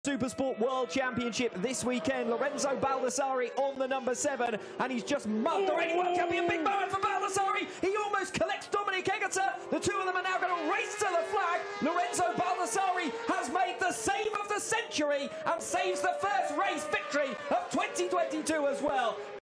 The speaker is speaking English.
Supersport World Championship this weekend. Lorenzo Baldassarri on the number 7, and he's just mugged the reigning world champion. Big moment for Baldassarri. He almost collects Dominic Egerter. The two of them are now going to race to the flag. Lorenzo Baldassarri has made the save of the century and saves the first race victory of 2022 as well.